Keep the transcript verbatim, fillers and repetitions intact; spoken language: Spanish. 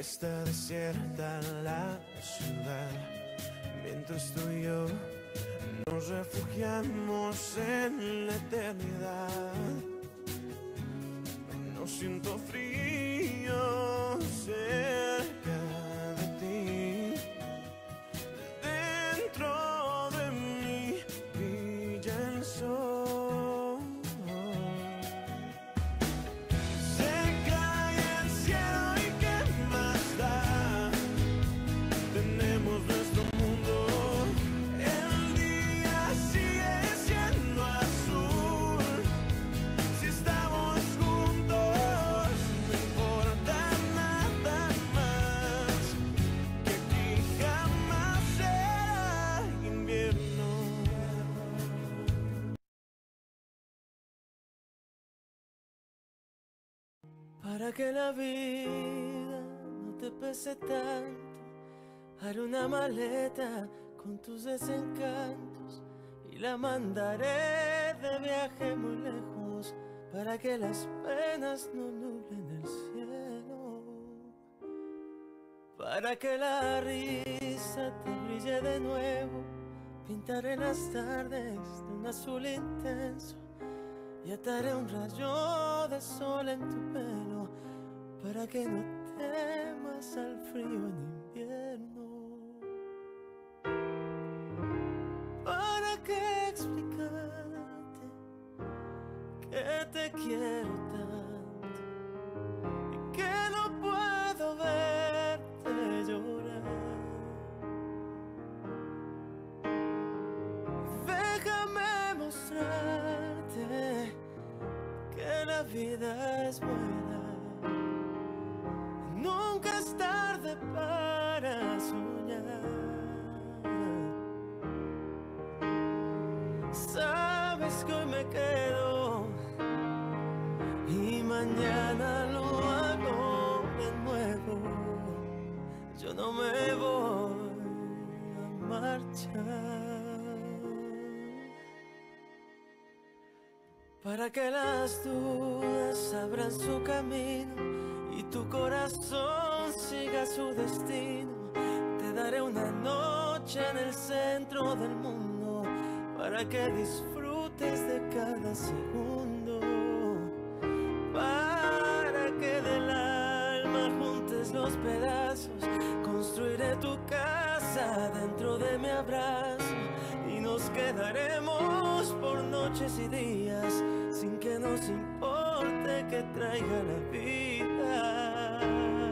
está desierta la ciudad, mientras tú y yo nos refugiamos en la eternidad. No siento frío cerca de ti, dentro de mí brilla el sol. Se cae el cielo y qué más da, tenemos nuestro mundo. El día sigue siendo azul, si estamos juntos no importa nada más, que aquí jamás será invierno. Para que la vida no te pese tanto, haré una maleta con tus desencantos y la mandaré de viaje muy lejos, para que las penas no nublen el cielo, para que la risa te brille de nuevo. Pintaré las tardes de un azul intenso y ataré un rayo de sol en tu pelo, para que no temas al frío en invierno. ¿Para qué explicarte que te quiero tanto y que no puedo verte llorar? Déjame mostrarte que la vida es buena. Nunca es tarde para soñar. Sabes que hoy me quedo y mañana lo hago de nuevo. Yo no me voy a marchar. Para que las dudas abran su camino y tu corazón siga su destino, te daré una noche en el centro del mundo, para que disfrutes de cada segundo, para que del alma juntes los pedazos. Construiré tu casa dentro de mi abrazo y nos quedaremos por noches y días, sin que nos importe que traiga la vida.